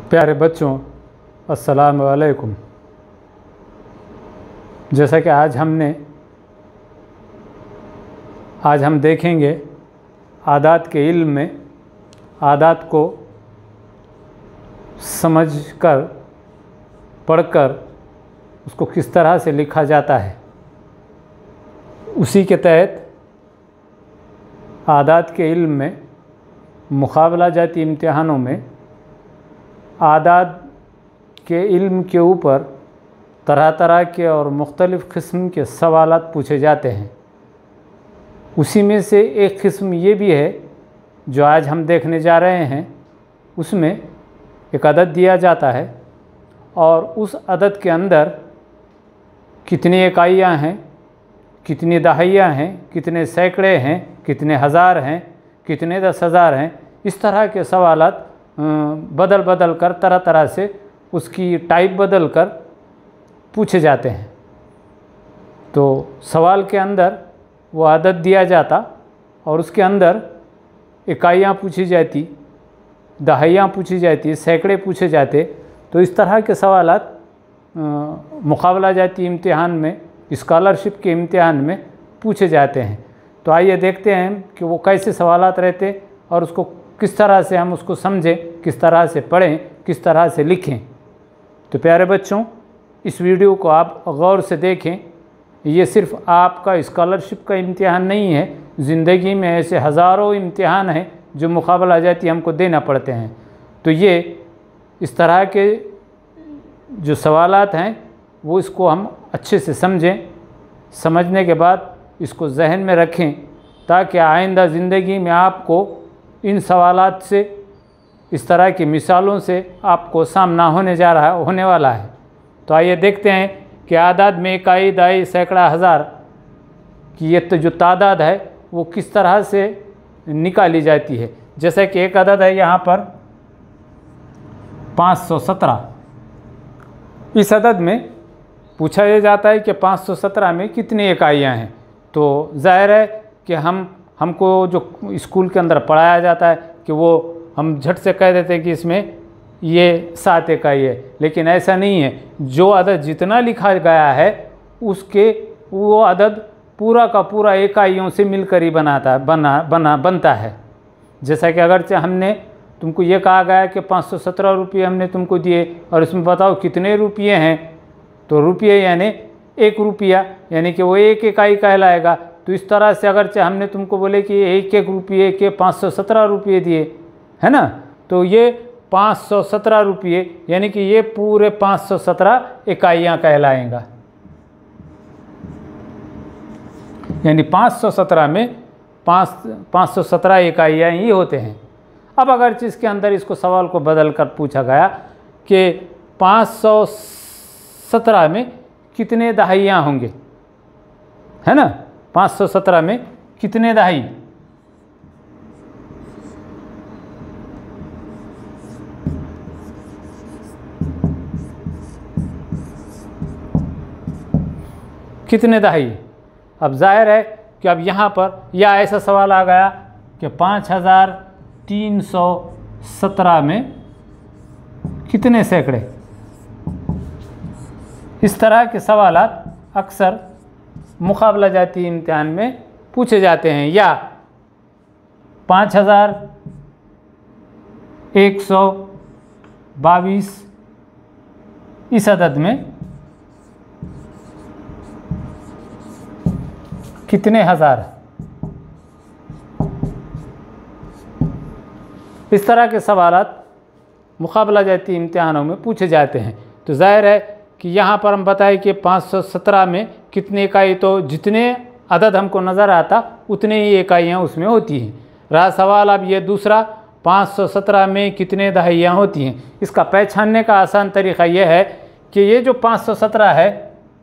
प्यारे बच्चों, अस्सलाम वालेकुम। जैसा कि आज हम देखेंगे आदात के इल्म में आदात को समझकर पढ़कर उसको किस तरह से लिखा जाता है। उसी के तहत आदात के इल्म में मुकाबला जाती इम्तिहानों में आदात के इल्म के ऊपर तरह तरह के और मुख्तलिफ़ किस्म के सवालात पूछे जाते हैं। उसी में से एक किस्म ये भी है जो आज हम देखने जा रहे हैं। उसमें एक अदद दिया जाता है और उस अदद के अंदर कितनी इकाइयाँ हैं, कितनी दहाइयाँ हैं, कितने सैकड़े हैं, कितने हज़ार हैं, कितने 10,000 हैं। इस तरह के सवालात बदल बदल कर तरह तरह से उसकी टाइप बदल कर पूछे जाते हैं। तो सवाल के अंदर वो अदद दिया जाता और उसके अंदर इकाइयाँ पूछी जाती, दहाइयाँ पूछी जाती, सैकड़े पूछे जाते। तो इस तरह के सवालात मुकाबला जाती इम्तिहान में, स्कॉलरशिप के इम्तिहान में पूछे जाते हैं। तो आइए देखते हैं कि वो कैसे सवालात रहते और उसको किस तरह से हम उसको समझें, किस तरह से पढ़ें, किस तरह से लिखें। तो प्यारे बच्चों, इस वीडियो को आप गौर से देखें। ये सिर्फ आपका स्कॉलरशिप का इम्तिहान नहीं है, ज़िंदगी में ऐसे हज़ारों इम्तिहान हैं जो मुकाबला जाती हमको देना पड़ते हैं। तो ये इस तरह के जो सवालात हैं वो इसको हम अच्छे से समझें। समझने के बाद इसको जहन में रखें ताकि आइंदा ज़िंदगी में आपको इन सवालात से, इस तरह की मिसालों से आपको सामना होने वाला है। तो आइए देखते हैं कि आदाद में इकाई, दहाई, सैकड़ा, हज़ार की ये तो जो तादाद है वो किस तरह से निकाली जाती है। जैसे कि एक अदद है यहाँ पर 517। इस अदद में पूछा यह जाता है कि 517 में कितनी इकाइयाँ हैं। तो ज़ाहिर है कि हमको जो स्कूल के अंदर पढ़ाया जाता है कि वो हम झट से कह देते हैं कि इसमें ये 7 इकाई है, लेकिन ऐसा नहीं है। जो अदद जितना लिखा गया है वो अदद पूरा का पूरा इकाइयों से मिलकर ही बनता है। जैसा कि अगर हमने तुमको ये कहा गया कि 517 रुपये हमने तुमको दिए और इसमें बताओ कितने रुपये हैं, तो रुपये यानी 1 रुपया, यानी कि वो 1 इकाई कहलाएगा। तो इस तरह से अगर हमने तुमको बोले कि 1-1 रुपये के 517 रुपये दिए, है ना, तो ये 517 रुपये यानी कि ये पूरे 517 इकाइयाँ कहलाएंगा। यानी 517 में 517 इकाइयाँ ही होते हैं। अब अगर इसके अंदर इसको सवाल को बदल कर पूछा गया कि 517 में कितने दहाइयाँ होंगे, है ना, 517 में कितने दहाई, कितने दहाई। अब जाहिर है कि अब यहाँ पर या ऐसा सवाल आ गया कि 5317 में कितने सैकड़े। इस तरह के सवालात अक्सर मुकाबला जाती इम्तिहान में पूछे जाते हैं। या 5122 इस अदद में कितने हज़ार। इस तरह के सवालात मुकाबला जाती इम्तिहानों में पूछे जाते हैं। तो जाहिर है कि यहाँ पर हम बताएं कि 517 में कितने इकाई, तो जितने अदद हमको नज़र आता उतने ही इकाइयाँ उसमें होती हैं। रहा सवाल अब ये दूसरा 517 में कितने दहाइयाँ होती हैं। इसका पहचानने का आसान तरीक़ा यह है कि ये जो 517 है,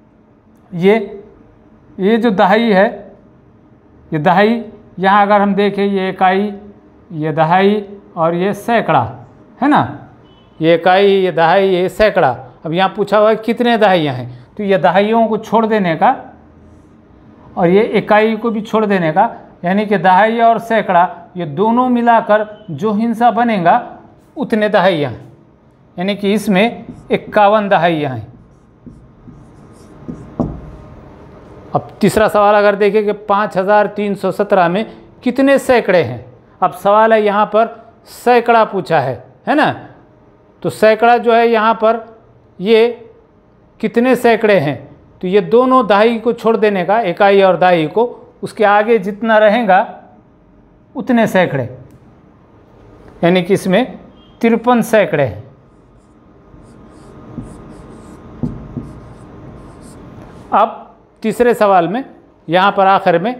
ये जो दहाई है, ये दहाई, यहाँ अगर हम देखें ये इकाई, ये दहाई और ये सैकड़ा, है ना, ये इकाई, ये दहाई, ये सैकड़ा। अब यहाँ पूछा हुआ है कितने दहाइयाँ हैं, तो ये दहाइयों को छोड़ देने का और ये इकाई को भी छोड़ देने का, यानी कि दहाई और सैकड़ा ये दोनों मिलाकर जो हिस्सा बनेगा उतने दहाइयाँ। यानी कि इसमें 51 दहाइयाँ हैं। अब तीसरा सवाल अगर देखें कि 5317 में कितने सैकड़े हैं। अब सवाल है यहाँ पर सैकड़ा पूछा है ना। तो सैकड़ा जो है यहाँ पर ये कितने सैकड़े हैं, तो ये दोनों दहाई को छोड़ देने का, इकाई और दहाई को, उसके आगे जितना रहेगा उतने सैकड़े, यानी कि इसमें 53 सैकड़े हैं। अब तीसरे सवाल में यहाँ पर आखिर में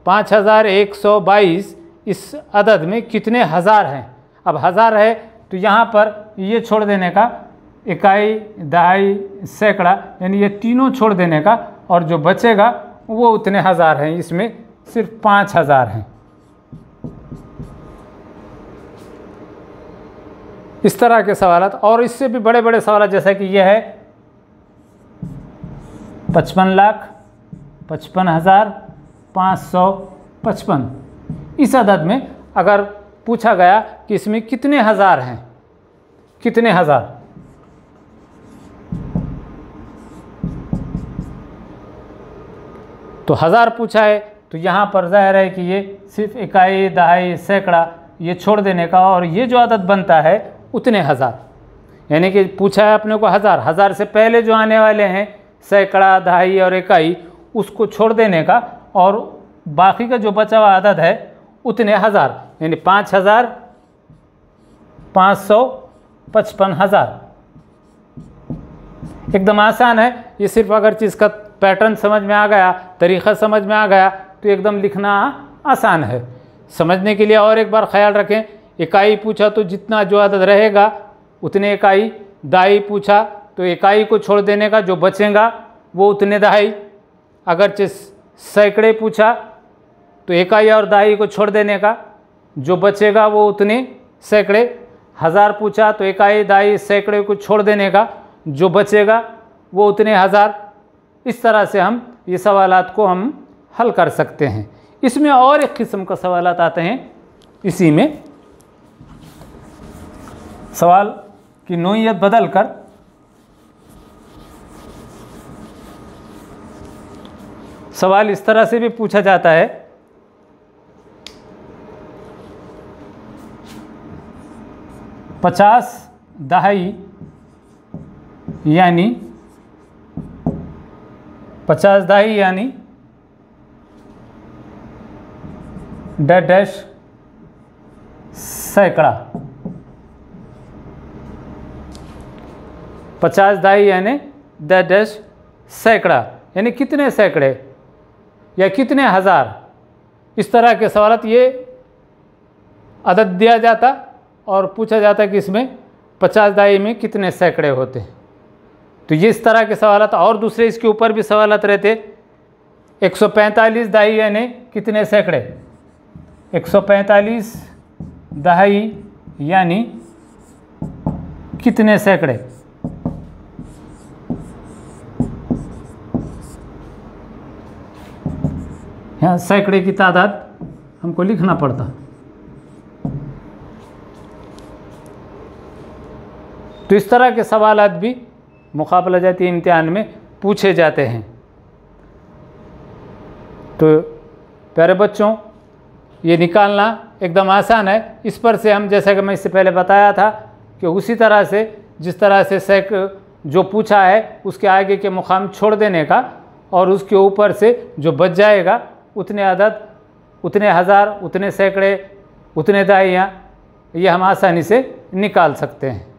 5122 इस अदद में कितने हज़ार हैं। अब हज़ार है तो यहाँ पर ये छोड़ देने का, इकाई दहाई सैकड़ा, यानी ये तीनों छोड़ देने का, और जो बचेगा वो उतने हज़ार हैं। इसमें सिर्फ 5000 हैं। इस तरह के सवालात और इससे भी बड़े बड़े सवाल, जैसा कि यह है 55,55,555। इस अदद में अगर पूछा गया कि इसमें कितने हज़ार हैं, कितने हज़ार, तो हज़ार पूछा है तो यहाँ पर जाहिर है कि ये सिर्फ इकाई दहाई सैकड़ा ये छोड़ देने का, और ये जो अदद बनता है उतने हज़ार, यानी कि पूछा है अपने को हज़ार, हज़ार से पहले जो आने वाले हैं सैकड़ा दहाई और इकाई, उसको छोड़ देने का, और बाकी का जो बचा हुआ अदद है उतने हज़ार, यानी 5,555,000। एकदम आसान है ये। सिर्फ अगर चीज़ का पैटर्न समझ में आ गया, तरीक़ा समझ में आ गया तो एकदम लिखना आसान है। समझने के लिए और एक बार ख्याल रखें, इकाई पूछा तो जितना जो अदद रहेगा उतने इकाई, दहाई पूछा तो इकाई को छोड़ देने का, जो बचेगा वो उतने दहाई। अगर सैकड़े पूछा तो इकाई और दहाई को छोड़ देने का, जो बचेगा वो उतने सैकड़े। हज़ार पूछा तो इकाई दहाई सैकड़े को छोड़ देने का, जो बचेगा वो उतने हज़ार। इस तरह से हम ये सवालात को हम हल कर सकते हैं। इसमें और एक किस्म का सवालात आते हैं। इसी में सवाल की नोइयत बदल कर सवाल इस तरह से भी पूछा जाता है, 50 दहाई यानी 50 दहाई यानी डैश सैकड़ा। 50 दहाई यानी डैश सैकड़ा, यानी कितने सैकड़े या कितने हज़ार। इस तरह के सवालात ये अदद दिया जाता और पूछा जाता कि इसमें 50 दहाई में कितने सैकड़े होते हैं। तो ये इस तरह के सवालात, और दूसरे इसके ऊपर भी सवालात रहते। 145 दहाई यानी कितने सैकड़े, 145 दहाई यानी कितने सैकड़े। यहाँ सैकड़े की तादाद हमको लिखना पड़ता। तो इस तरह के सवालात भी मुकाबला जाती इम्तिहान में पूछे जाते हैं। तो प्यारे बच्चों, ये निकालना एकदम आसान है। इस पर से हम, जैसा कि मैं इससे पहले बताया था, कि उसी तरह से जिस तरह से जो पूछा है उसके आगे के मुकाम छोड़ देने का, और उसके ऊपर से जो बच जाएगा उतने अदद, उतने हज़ार, उतने सैकड़े, उतने दहाइयाँ, ये हम आसानी से निकाल सकते हैं।